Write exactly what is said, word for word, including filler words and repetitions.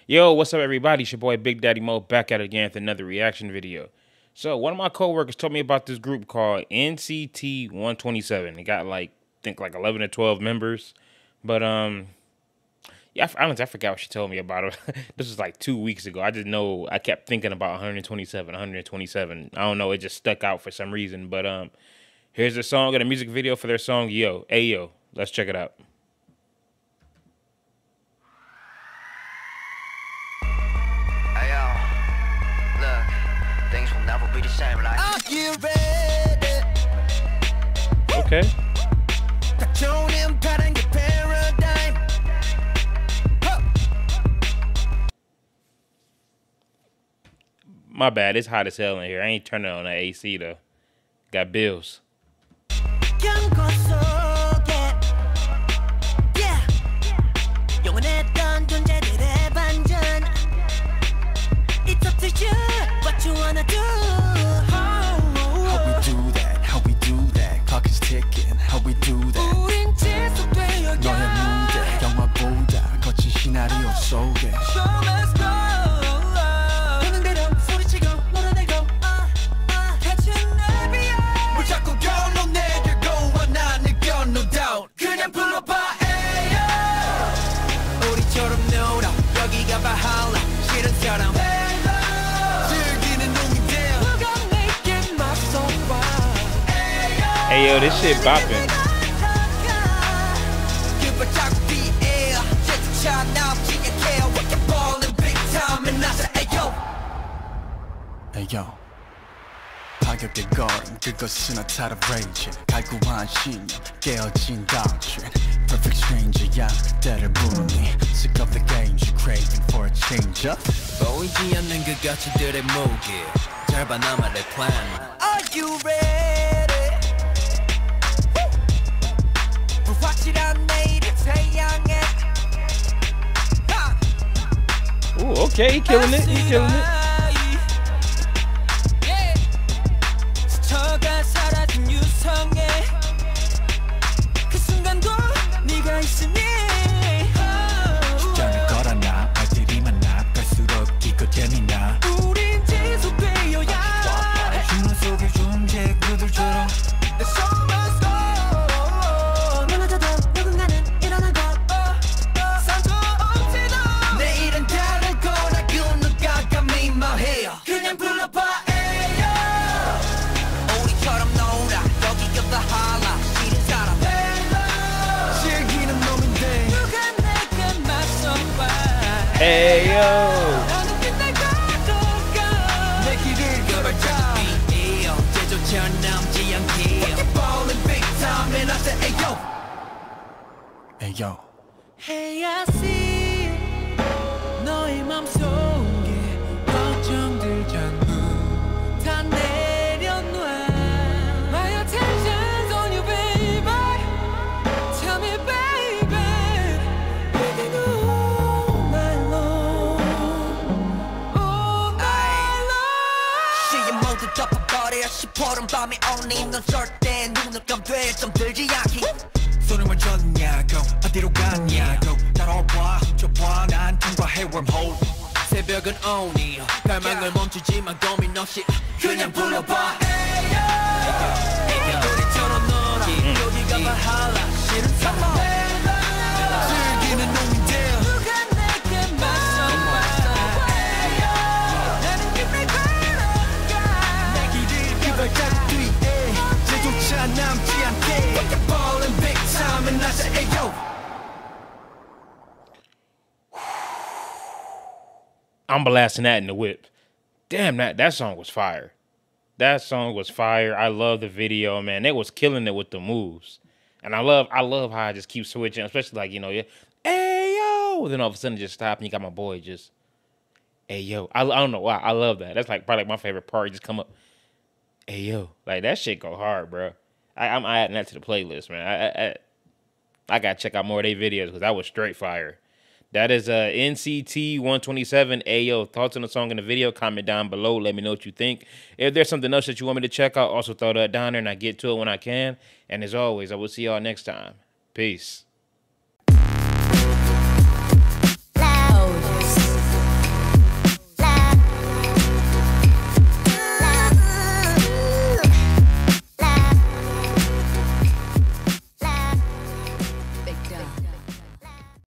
Yo, what's up, everybody? It's your boy Big Daddy Mo back at it again with another reaction video. So, one of my coworkers told me about this group called N C T one twenty-seven. It got like, I think like eleven or twelve members. But, um, yeah, I, honestly, I forgot what she told me about it. This was like two weeks ago. I just know I kept thinking about one twenty-seven, one twenty-seven. I don't know, it just stuck out for some reason. But, um, here's their song and a music video for their song, Yo. Hey, yo. Let's check it out. Things will never be the same like Are you ready? Okay. My bad, it's hot as hell in here. I ain't turning on the A C though. Got bills. You wanna do? How we do that? How we do that? Clock is ticking. How we do that? 너의 무대 영화보다 거친 시나리오 속에. So let's go. 보는 대로 소리치고 놀아내고. 대체 내비야. 뭘 자꾸 결론 내리고 와 나는 건 no doubt. 그냥 불러봐. 에이요. 우리처럼 놀아. 여기가 바할라. 싫은 사람. Hey yo, this shit bopping. Hey yo, 파격의 걸음 그것은 a type of rage. 갈구한 신념 깨어진 doctrine. Perfect stranger야 그때를 부르니. Sick of the games you craving for a change up. 보이지 않는 그 가치들의 무게. 잘 봐 나만의 plan. Are you ready? Ooh, okay, he killing it, he killing it. Hey yo. Hey yo. Hey, I see 너의 맘속에 걱정들 전부 다 내려놔. My attention's on you, baby. Tell me, baby, we can go all night long, all night long. 시계 모두 덮어버려 시퍼런 밤이 오니 넌 절대 눈을 감돼 좀 들지 않기. 손을 왜 줬냐고 어디로 갔냐고 따라와 훔쳐봐 난 통과해 wormhole. 새벽은 오니 갈망을 멈추지만 고민 없이 그냥 불러봐. 우리처럼 놀아 여기가 바할라 싫은 사람 즐기는 놈인데 누가 내게 맞서봐. 나는 꿈을 걸어가 내 길을 그 발자국 뒤에 제조차 남지 않게. Falling big time and I say hey yo. I'm blasting that in the whip. Damn, that, that song was fire. That song was fire. I love the video, man. They was killing it with the moves. And I love I love how I just keep switching, especially like, you know, yeah, hey, yo. Then all of a sudden just stop and you got my boy just, hey, yo. I, I don't know why. I love that. That's like probably like my favorite part. Just come up, hey, yo. Like, that shit go hard, bro. I, I'm adding that to the playlist, man. I, I, I got to check out more of their videos because that was straight fire. That is uh, N C T one twenty-seven. Ayo, thoughts on the song and the video? Comment down below. Let me know what you think. If there's something else that you want me to check out, also throw that down there and I get to it when I can. And as always, I will see y'all next time. Peace.